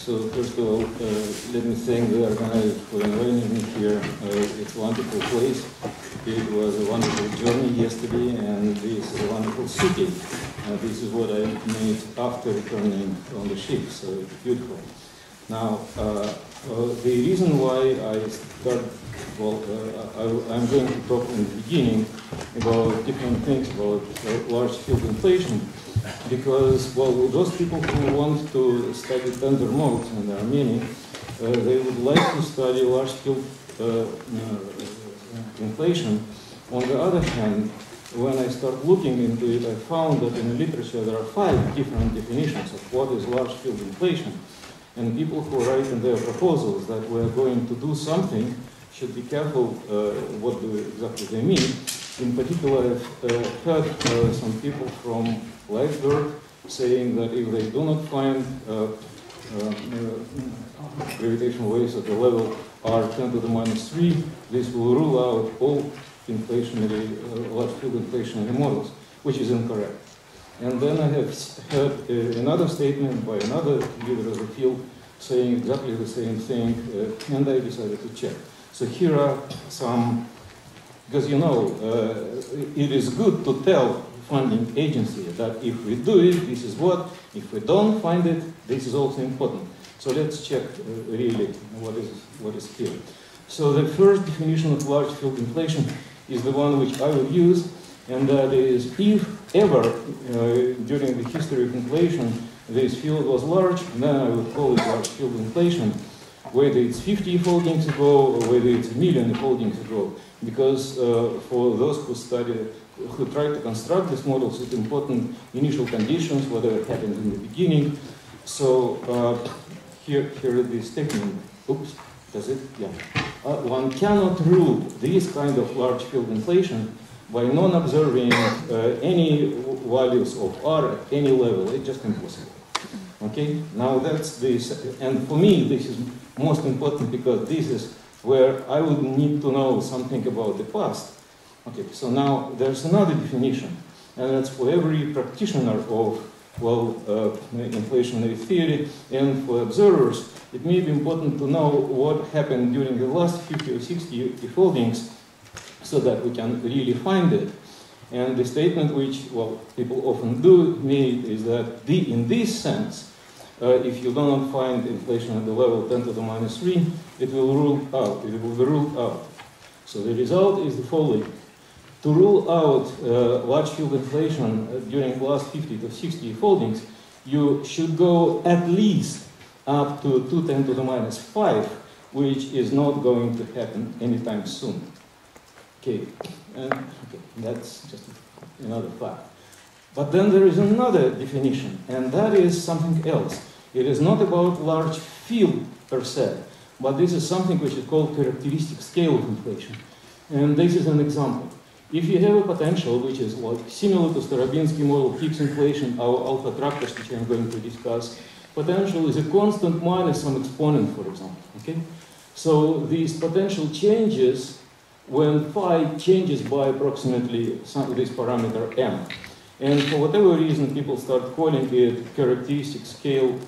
So first of all, let me thank the organizers for inviting me here. It's a wonderful place. It was a wonderful journey yesterday, and this is a wonderful city. This is what I made after returning on the ship, so it's beautiful. Now, the reason why I start, well, I'm going to talk in the beginning about different things about large field inflation, because, well, those people who want to study tensor modes, and there are many, they would like to study large field inflation. On the other hand, when I start looking into it, I found that in the literature there are 5 different definitions of what is large field inflation. And people who write in their proposals that we're going to do something should be careful what exactly they mean. In particular, I've heard some people from Leipzig saying that if they do not find gravitational waves at the level r10 to the minus 3, this will rule out all inflationary, large field inflationary models, which is incorrect. And then I have heard another statement by another leader of the field saying exactly the same thing, and I decided to check. So here are some, because you know, it is good to tell funding agency that if we do it, this is what, if we don't find it, this is also important. So let's check really what is here. So the first definition of large field inflation is the one which I will use, and that is, if ever during the history of inflation this field was large, then I would call it large field inflation, whether it's 50 foldings ago or whether it's 1 million foldings ago. Because for those who try to construct these models, it's important initial conditions, whatever happens in the beginning. So here is the statement. Oops, does it? Yeah. One cannot rule this kind of large field inflation by non-observing any values of R at any level. It's just impossible. Okay? Now that's this, and for me this is most important because this is where I would need to know something about the past. Okay, so now there's another definition, and that's for every practitioner of, well, inflationary theory, and for observers, it may be important to know what happened during the last 50 or 60 foldings so that we can really find it. And the statement which, well, people often do make is that in this sense, if you do not find inflation at the level 10 to the minus 3, it will rule out. It will be ruled out. So the result is the following. To rule out large field inflation during the last 50 to 60 foldings, you should go at least up to 210 to the minus 5, which is not going to happen anytime soon. Okay, okay, that's just another fact. But then there is another definition, and that is something else. It is not about large field per se, but this is something which is called characteristic scale of inflation. And this is an example. If you have a potential which is like similar to Starobinsky model Higgs inflation, our alpha attractors, which I'm going to discuss, potential is a constant minus some exponent, for example. Okay? So these potential changes when phi changes by approximately this parameter m. And for whatever reason, people start calling it characteristic scale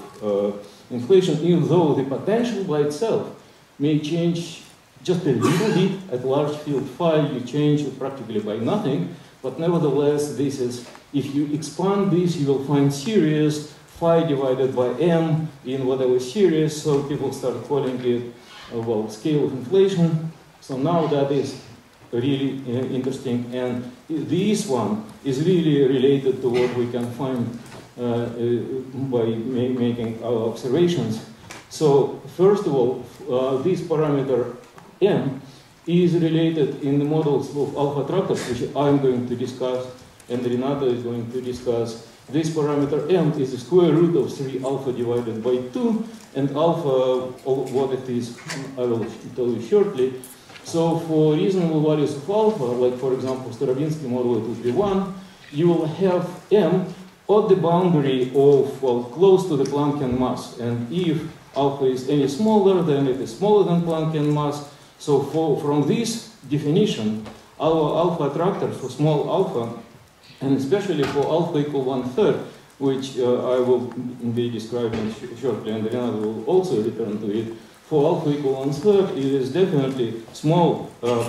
of inflation, even though the potential by itself may change just a little bit. At large field phi, you change it practically by nothing, but nevertheless, this is, if you expand this, you will find series phi divided by m in whatever series, so people start calling it, well, scale of inflation. So now that is really interesting, and this one is really related to what we can find by making our observations. So first of all, this parameter m is related in the models of alpha attractors, which I'm going to discuss, and Renata is going to discuss. This parameter m is the square root of 3 alpha divided by 2, and alpha, what it is, I will tell you shortly. So for reasonable values of alpha, like for example Starobinsky model, it would be 1, you will have m at the boundary of, well, close to the Planckian mass. And if alpha is any smaller, then it is smaller than Planckian mass. So from this definition, our alpha attractor for small alpha, and especially for alpha equal 1/3, which I will be describing shortly, and Renato will also return to it. For alpha equal 1/3, it is definitely small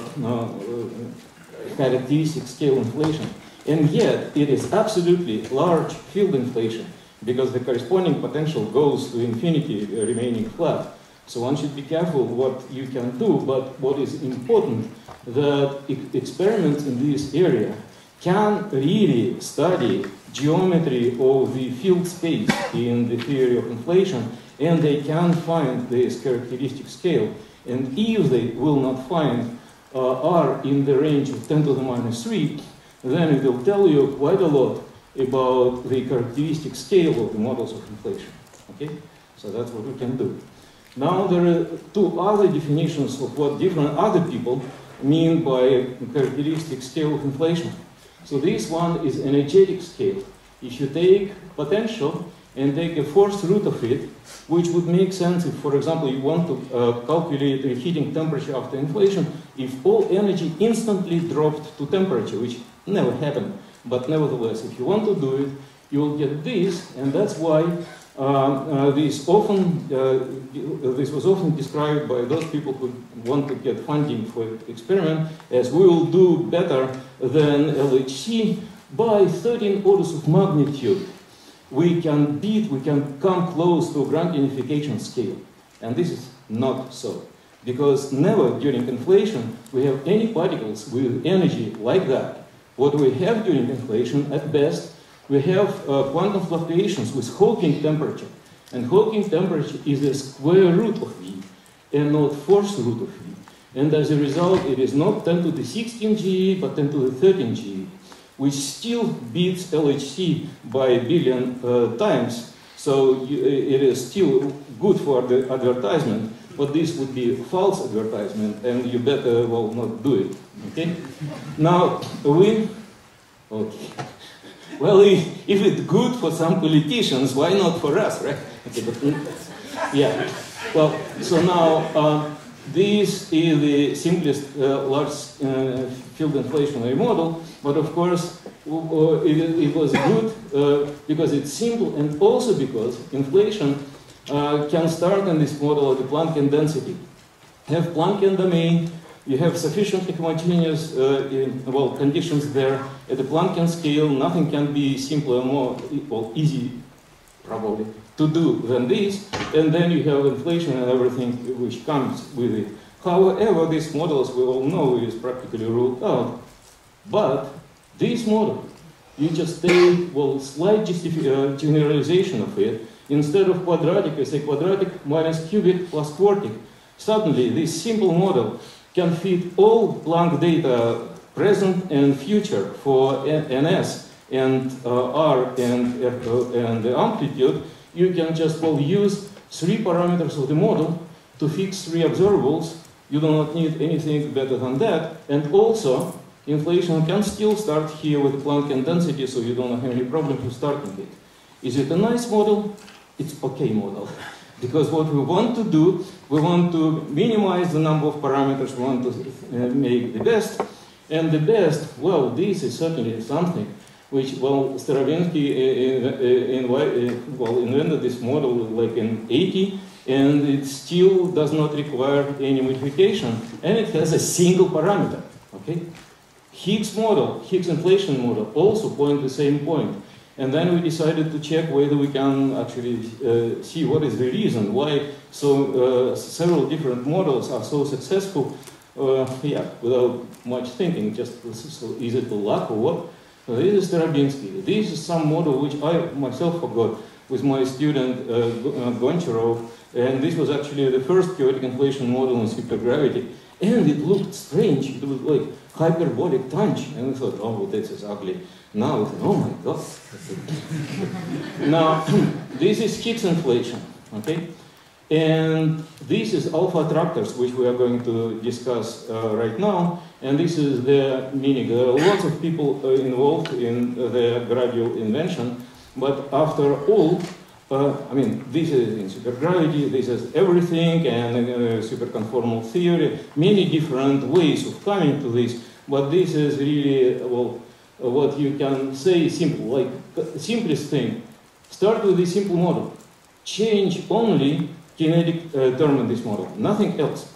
characteristic scale inflation, and yet it is absolutely large field inflation, because the corresponding potential goes to infinity, remaining flat. So one should be careful what you can do, but what is important, that experiments in this area can really study geometry of the field space in the theory of inflation, and they can find this characteristic scale. And if they will not find R in the range of 10 to the minus 3, then it will tell you quite a lot about the characteristic scale of the models of inflation. Okay? So that's what we can do. Now there are two other definitions of what different other people mean by characteristic scale of inflation. So this one is energetic scale. If you take potential and take a fourth root of it, which would make sense if, for example, you want to calculate the heating temperature after inflation, if all energy instantly dropped to temperature, which never happened, but nevertheless, if you want to do it, you will get this, and that's why this was often described by those people who want to get funding for experiment as we will do better than LHC by 13 orders of magnitude. We can come close to a grand unification scale. And this is not so. Because never during inflation we have any particles with energy like that. What we have during inflation, at best, we have quantum fluctuations with Hawking temperature. And Hawking temperature is the square root of V and not fourth root of V. And as a result, it is not 10 to the 16 GeV, but 10 to the 13 GeV, which still beats LHC by a billion times. So it is still good for the advertisement, but this would be a false advertisement, and you better, well, not do it. Okay? Now, okay. Well, if it's good for some politicians, why not for us, right? Okay, but, yeah. Well, so now this is the simplest large field inflationary model, but of course it was good because it's simple, and also because inflation can start in this model of the Planckian density. Have Planckian domain. You have sufficiently homogeneous conditions there. At the Planckian scale, nothing can be simpler, more easy, probably, to do than this. And then you have inflation and everything which comes with it. However, this model, as we all know, is practically ruled out. But this model, you just take, slight generalization of it. Instead of quadratic, you say quadratic minus cubic plus quartic. Suddenly, this simple model can fit all Planck data present and future for NS and R and the amplitude. You can just use 3 parameters of the model to fix 3 observables. You do not need anything better than that. And also, inflation can still start here with Planckian density, so you don't have any problem with starting it. Is it a nice model? It's okay model. Because what we want to do, we want to minimize the number of parameters, we want to make the best. And the best, well, this is certainly something which, Stravinsky invented this model like in 80, and it still does not require any modification, and it has a single parameter, okay? Higgs model, Higgs inflation model, also point the same point. And then we decided to check whether we can actually see what is the reason why several different models are so successful, without much thinking, just so easy to luck or what. This is Stravinsky. This is some model which I myself forgot with my student Goncharov, and this was actually the first chaotic inflation model in supergravity. And it looked strange. It was like hyperbolic tangent, and we thought, oh, this is ugly. Now, oh my God. Now, this is Higgs inflation, okay? And this is alpha attractors, which we are going to discuss right now. And this is the meaning. There are lots of people involved in the gradual invention, but after all, this is in supergravity, this is everything, and superconformal theory, many different ways of coming to this, but this is really, what you can say simple, like simplest thing. Start with a simple model. Change only kinetic term in this model, nothing else.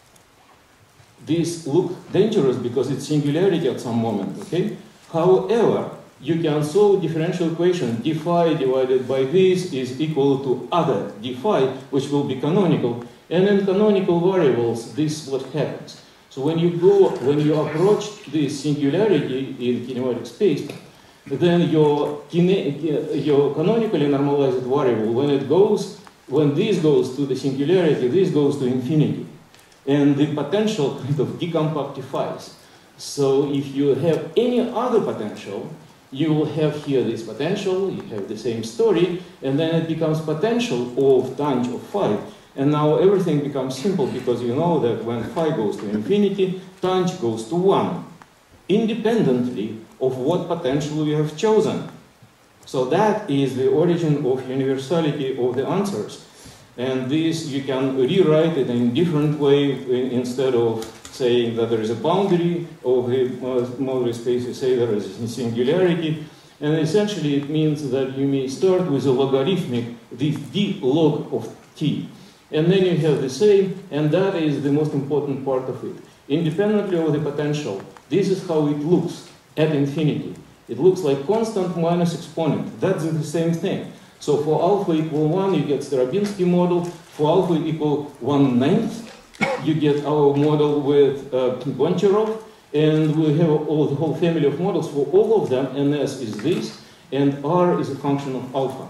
This looks dangerous because it's singularity at some moment, okay? However, you can solve differential equation d phi divided by this is equal to other d phi, which will be canonical. And in canonical variables, this is what happens. So when you approach this singularity in kinematic space, then your canonically normalized variable, when this goes to the singularity, this goes to infinity. And the potential kind of decompactifies. So if you have any other potential, you will have here this potential, you have the same story, and then it becomes potential of tangent of phi. And now everything becomes simple because you know that when phi goes to infinity, tangent goes to 1, independently of what potential you have chosen. So that is the origin of universality of the answers. And this, you can rewrite it in a different way. Instead of saying that there is a boundary of the moduli space, you say there is a singularity. And essentially it means that you may start with a logarithmic, this d log of t. And then you have the same, and that is the most important part of it. Independently of the potential, this is how it looks at infinity. It looks like constant minus exponent. That's the same thing. So for alpha equal 1, you get Stravinsky model. For alpha equal 1/9, you get our model with Goncharov. And we have the whole family of models for all of them. NS is this, and R is a function of alpha.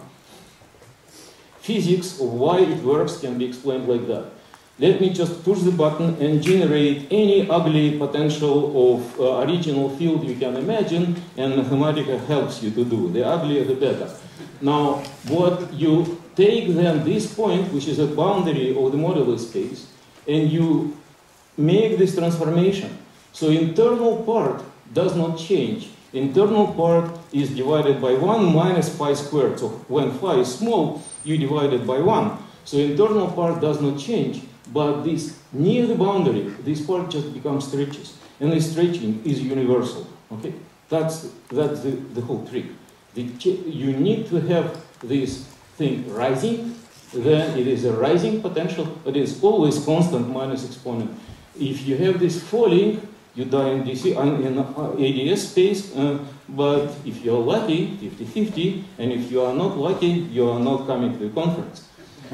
Physics of why it works can be explained like that. Let me just push the button and generate any ugly potential of original field you can imagine, and Mathematica helps you to do. The uglier the better. Now, what you take then this point, which is a boundary of the modular space, and you make this transformation. So internal part does not change. Internal part is divided by 1 minus phi squared. So when phi is small, you divide it by 1. So internal part does not change, but this near the boundary, this part just becomes stretches. And the stretching is universal. Okay? That's the whole trick. You need to have this thing rising, then it is a rising potential, but it's always constant minus exponent. If you have this falling, you die in DC in ADS space, but if you're lucky, 50-50, and if you are not lucky, you are not coming to the conference.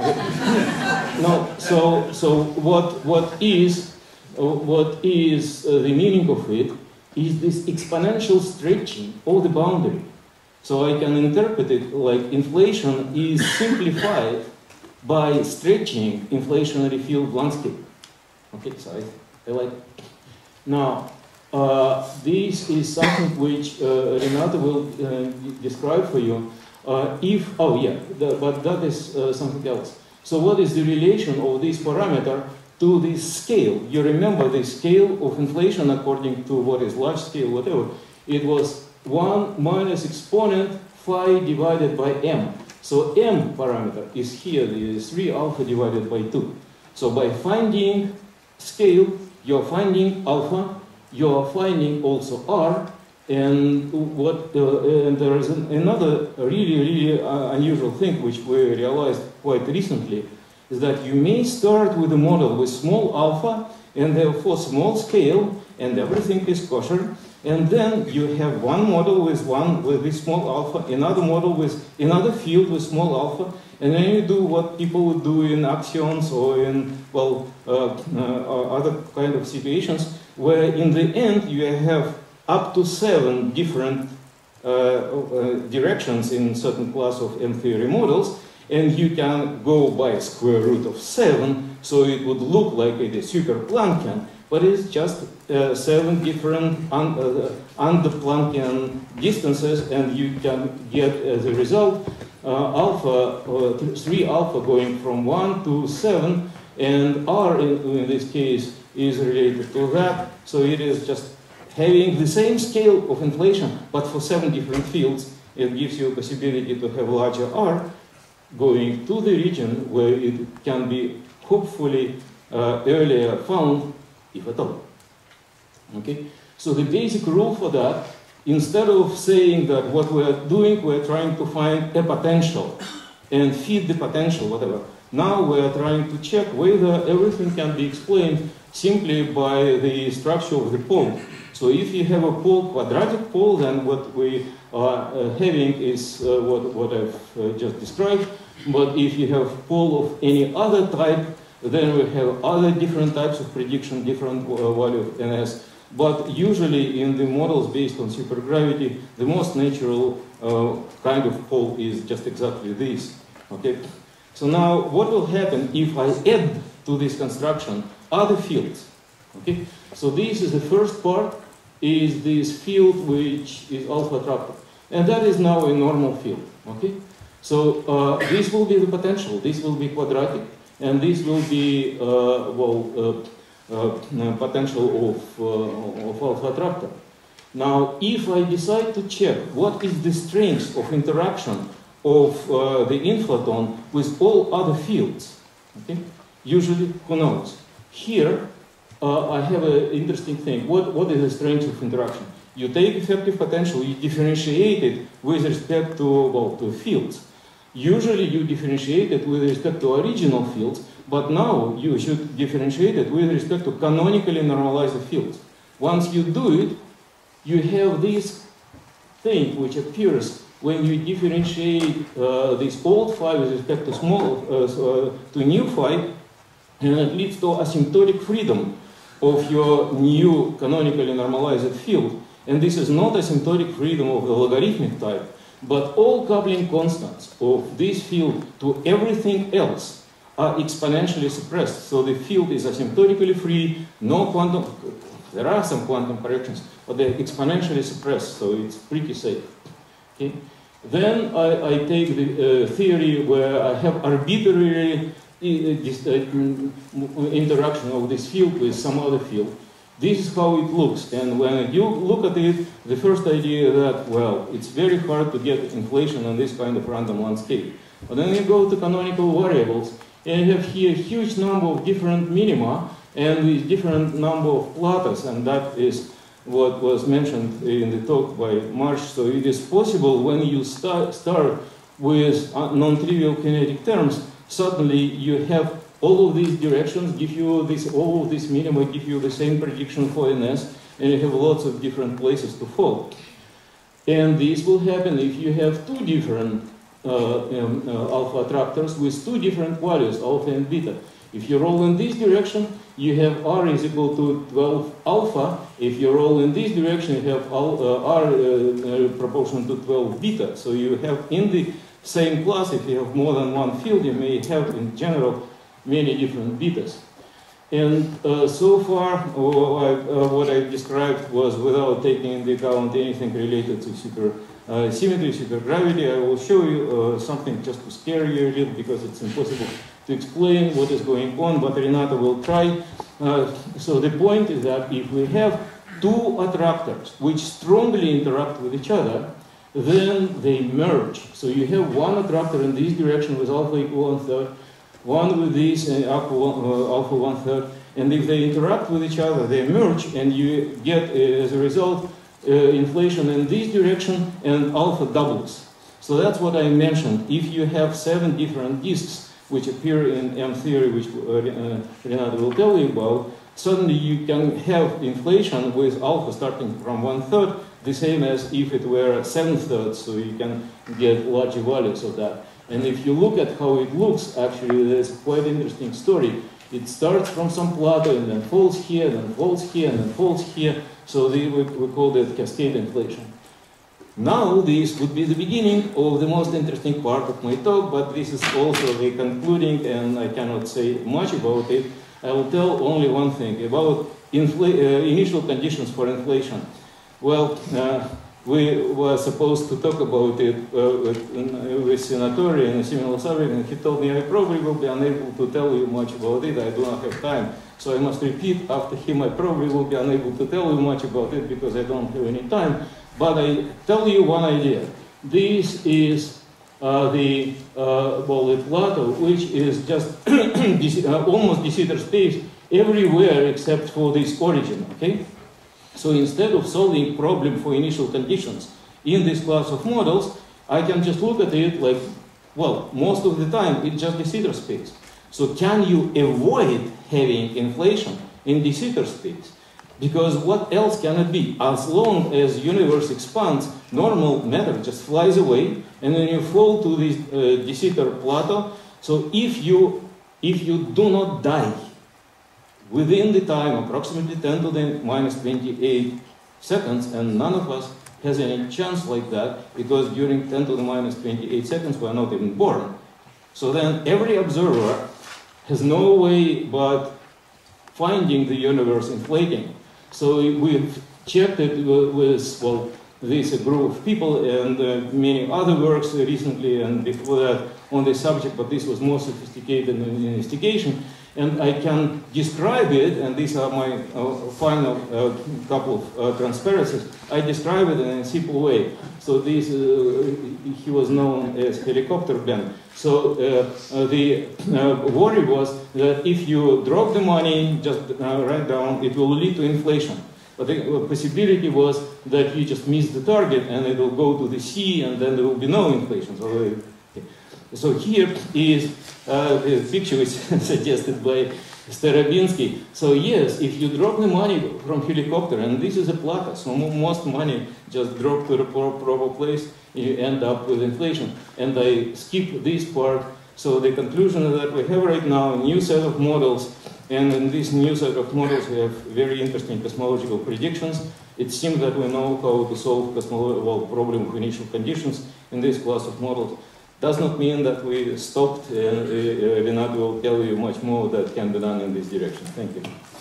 No, so what is the meaning of it is this exponential stretching of the boundary. So I can interpret it like inflation is simplified by stretching inflationary field landscape. Okay, so I like it. Now, this is something which Renata will describe for you. But that is something else. So what is the relation of this parameter to this scale? You remember the scale of inflation according to what is large scale, whatever. It was 1 minus exponent phi divided by m. So m parameter is here, the 3 alpha divided by 2. So by finding scale, you're finding alpha, you're finding also r, and there is another really unusual thing which we realized quite recently, is that you may start with a model with small alpha and therefore small scale, and everything is kosher. And then you have one model with this small alpha, another model with another field with small alpha, and then you do what people would do in axions or in, other kind of situations, where in the end you have up to 7 different directions in certain class of M-theory models, and you can go by square root of 7, so it would look like it is super Planckian, but it's just 7 different under Planckian distances, and you can get as a result 3 alpha going from 1 to 7, and R in this case is related to that, so it is just having the same scale of inflation, but for 7 different fields. It gives you a possibility to have larger R going to the region where it can be hopefully earlier found, if at all. Okay? So the basic rule for that instead of saying that what we are doing, we are trying to find a potential and feed the potential, whatever. Now we are trying to check whether everything can be explained simply by the structure of the pole. So if you have a pole, quadratic pole, then what we are having is what I've just described. But if you have pole of any other type, then we have other different types of prediction, different value of NS. But usually in the models based on supergravity, the most natural kind of pole is just exactly this. Okay? So now what will happen if I add to this construction other fields? Okay? So this is the first part, is this field which is alpha attractor. And that is now a normal field. Okay? So this will be the potential, this will be quadratic, and this will be potential of alpha attractor. Now, if I decide to check what is the strength of interaction of the inflaton with all other fields, okay? Usually, who knows? Here, I have an interesting thing. What is the strength of interaction? You take effective potential, you differentiate it with respect to fields. Usually you differentiate it with respect to original fields, but now you should differentiate it with respect to canonically normalized fields. Once you do it, you have this thing which appears when you differentiate this old phi with respect to to new phi, and it leads to asymptotic freedom of your new canonically normalized field. And this is not asymptotic freedom of the logarithmic type, but all coupling constants of this field to everything else are exponentially suppressed. So the field is asymptotically free, no quantum, there are some quantum corrections, but they're exponentially suppressed, so it's pretty safe. Okay? Then I take the theory where I have arbitrary interaction of this field with some other field. This is how it looks, and when you look at it, the first idea that, well, it's very hard to get inflation on this kind of random landscape. But then you go to canonical variables, and you have here a huge number of different minima, and with different number of platas, and that is what was mentioned in the talk by Marsh. So it is possible when you start with non-trivial kinetic terms, suddenly you have all of these directions give you this, all of these minima give you the same prediction for NS, and you have lots of different places to fall. And this will happen if you have two different alpha attractors with two different values, alpha and beta. If you roll in this direction, you have R is equal to 12 alpha. If you roll in this direction, you have R proportional to 12 beta. So you have in the same class, if you have more than one field, you may have in general many different betas. And so far, what I described was without taking into account anything related to symmetry, supergravity. I will show you something just to scare you a little, because it's impossible to explain what is going on, but Renata will try. So the point is that if we have two attractors which strongly interact with each other, then they merge. So you have one attractor in this direction with alpha equal 1/3, one with this alpha 1/3, and if they interact with each other, they merge, and you get, as a result, inflation in this direction, and alpha doubles. So that's what I mentioned. If you have 7 different disks which appear in M theory, which Renata will tell you about, suddenly you can have inflation with alpha starting from 1/3, the same as if it were 7/3, so you can get larger values of that. And if you look at how it looks, actually there's quite an interesting story. It starts from some plateau and then falls here, and then falls here, and then falls here. So we call that cascade inflation. Now this would be the beginning of the most interesting part of my talk, but this is also the concluding, and I cannot say much about it. I will tell only one thing about initial conditions for inflation. Well, we were supposed to talk about it with Senatori and a similar subject, and he told me I probably will be unable to tell you much about it. I do not have time. So I must repeat after him, I probably will be unable to tell you much about it because I don't have any time. But I tell you one idea. This is the plateau, which is just almost de Sitter space everywhere except for this origin, okay? So instead of solving problem for initial conditions in this class of models, I can just look at it like, well, most of the time it's just de Sitter space. So can you avoid having inflation in de Sitter space? Because what else can it be? As long as universe expands, normal matter just flies away, and then you fall to this de Sitter plateau. So if you do not die within the time, approximately 10 to the minus 28 seconds, and none of us has any chance like that, because during 10 to the minus 28 seconds we are not even born. So then every observer has no way but finding the universe inflating. So we've checked it with, well, this group of people and many other works recently and before that on this subject, but this was more sophisticated investigation. And I can describe it, and these are my final couple of transparencies. I describe it in a simple way. So this, he was known as Helicopter Ben. So the worry was that if you drop the money just right down, it will lead to inflation. But the possibility was that you just miss the target and it will go to the sea and then there will be no inflation. So here is a picture which is suggested by Starobinsky. So yes, if you drop the money from helicopter, and this is a plateau, so most money just drop to the proper place, you end up with inflation. And I skip this part. So the conclusion that we have right now, a new set of models, and in this new set of models we have very interesting cosmological predictions. It seems that we know how to solve cosmological problem of initial conditions in this class of models. Does not mean that we stopped, and Renato will tell you much more that can be done in this direction. Thank you.